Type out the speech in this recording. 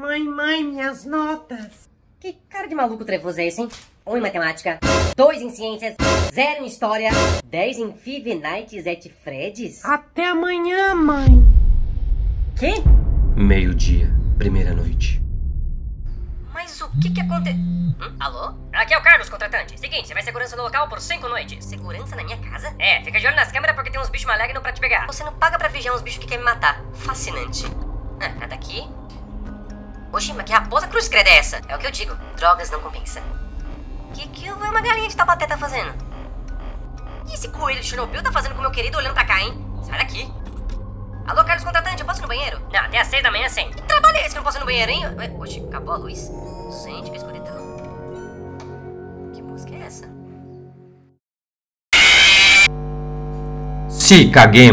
Mãe, minhas notas. Que cara de maluco trevoso é esse, hein? 1 em matemática, 2 em ciências, 0 em história, 10 em Five Nights at Freddy's. Até amanhã, mãe. Quê? Meio-dia, primeira noite. Mas o que aconteceu? Alô? Aqui é o Carlos, contratante. Seguinte, você vai segurança no local por 5 noites. Segurança na minha casa? É, fica de olho nas câmeras porque tem uns bichos malignos pra te pegar. Você não paga pra vigiar uns bichos que querem me matar. Fascinante. Nada aqui. Oxi, mas que raposa cruz credo é essa? É o que eu digo, drogas não compensa. Que uma galinha de Taubaté tá fazendo? E esse coelho de Chernobyl tá fazendo com o meu querido olhando pra cá, hein? Sai daqui. Alô, Carlos, contratante, eu posso ir no banheiro? Não, até às 6 da manhã sim. Que trabalho é esse que eu não posso ir no banheiro, hein? Oxi, acabou a luz. Gente, que escuridão. Que música é essa? Se caguemos.